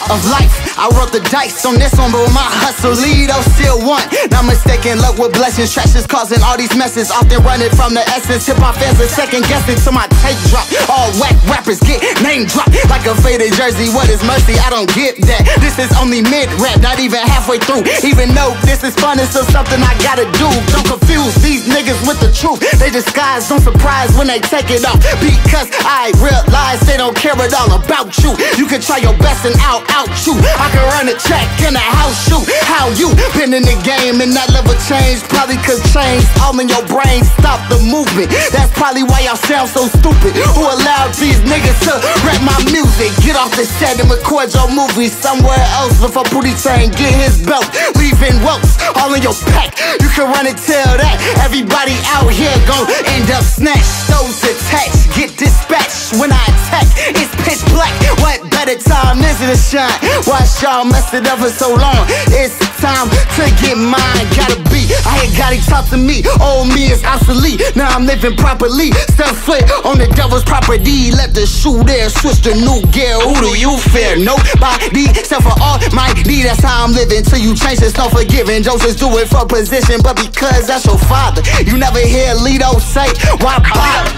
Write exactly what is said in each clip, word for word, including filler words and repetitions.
of life. I rolled the dice on this one, but with my hustle, Lido still won. Not mistaken, luck with blessings. Trash is causing all these messes. Often running from the essence. Hip hop fans are second guessing till my tape drop. All whack rappers get name dropped like a faded jersey. What is mercy? I don't get that. This is only mid-rap, not even halfway through. Even though this is fun, it's still something I gotta do. Don't confuse these niggas with the truth. They disguise, don't surprise when they take it off. Because I realize they don't care at all about you. You can try your best and I'll out you. I can run a track in a house shoot. How you been in the game and not never changed? Probably cause change all in your brain stop the movement. That's probably why y'all sound so stupid. Who allowed these niggas to rap my music? Get off the set and record your movie somewhere else before Pootie Tang get his belt. Leaving welts all in your pack. You can run and tell that everybody out here gon' end up snatched. Those attached get dispatched when I attack. It's pitch black. What better time is it to shine? Watch y'all mess it up for so long. It's time to get mine. Gotta be. I ain't got it talk to me. Old me is obsolete. Now I'm living properly. Step foot on the devil's property. Let the shoe there switch to new gear. Who do you fear? Nobody except for all my D. That's how I'm living. Till you change, there's no forgiving. Don't just do it for position, but because that's your father. You never hear Lido say, why bother?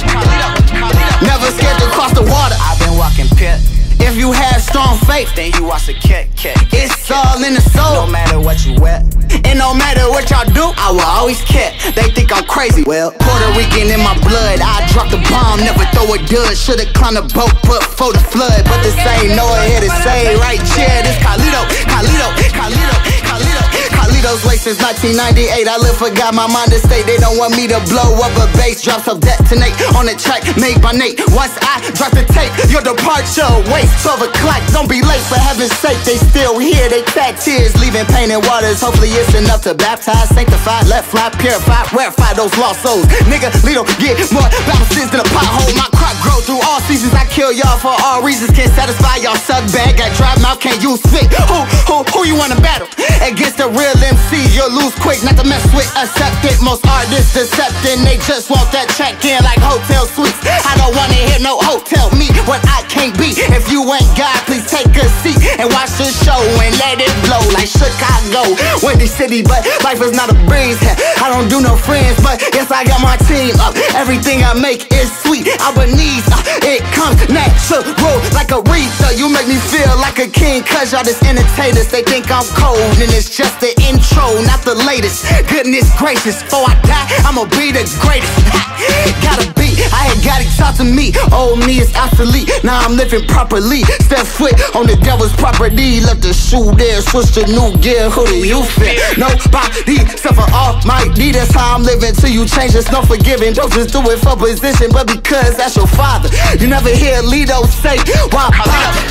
Never scared to cross the water. I've been walking pit. If you have strong faith, then you watch a cat, cat. It's all in the soul. No matter what you wet, and no matter what y'all do, I will always care. They think I'm crazy. Well, Puerto Rican in my blood. I dropped the bomb, never throw a dud. Should've climbed a boat before the flood, but this ain't no here to say right here. This Carlito, Carlito, Carlito, Carlito. Carlito's way since nineteen ninety-eight. I live for God, my mind is state. They don't want me to blow up a bass. Drops of detonate on the track made by Nate. Once I drop the tape, your departure waits. twelve o'clock, don't be late for heaven's sake. They still here, they tat tears, leaving pain in waters. Hopefully it's enough to baptize, sanctify, let fly, purify, verify those lost souls. Nigga, Lido get more bounces than a pothole. My crop grow through all seasons. I kill y'all for all reasons. Can't satisfy y'all suck bad. Got dry mouth, can't use spit. Who, who, who you wanna battle? Against the real M C, you'll lose quick. Not to mess with, accept it. Most artists decepting, they just want that check in like hotel suites. I don't wanna hear no hotel me what I can't be. If you ain't God, please take a seat and watch the show and let it blow like Chicago, Windy City. But life is not a breeze. I don't do no friends, but yes, I got my team up. Everything I make is sweet. Albanese, uh, it comes natural like a Aretha. You make me feel like a king, cause y'all just entertainers. They think I'm cold and it's just the intro, not the latest. Goodness gracious, before I die, I'ma be the greatest. Gotta be, I ain't got it talk to me. Old me is obsolete, now I'm living properly. Step foot on the devil's property. Let the shoe there switch to new gear. Who do you fear? Nobody except for Almighty. That's how I'm living till you change. There's no forgiving. Don't just do it for position, but because that's your father. You never hear Lido say, why bother?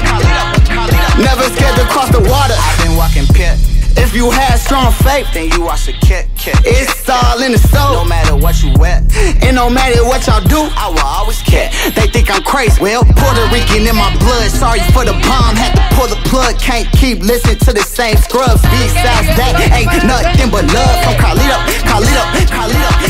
Never scared to cross the water. I've been walking pit. If you have strong faith, then you watch a cat, cat. It's all in the soul. No matter what you wet, and no matter what y'all do, I will always care. They think I'm crazy. Well, Puerto Rican in my blood. Sorry for the bomb, had to pull the plug. Can't keep listening to the same scrubs. Besides that, ain't nothing but love from Carlito, Carlito, Carlito.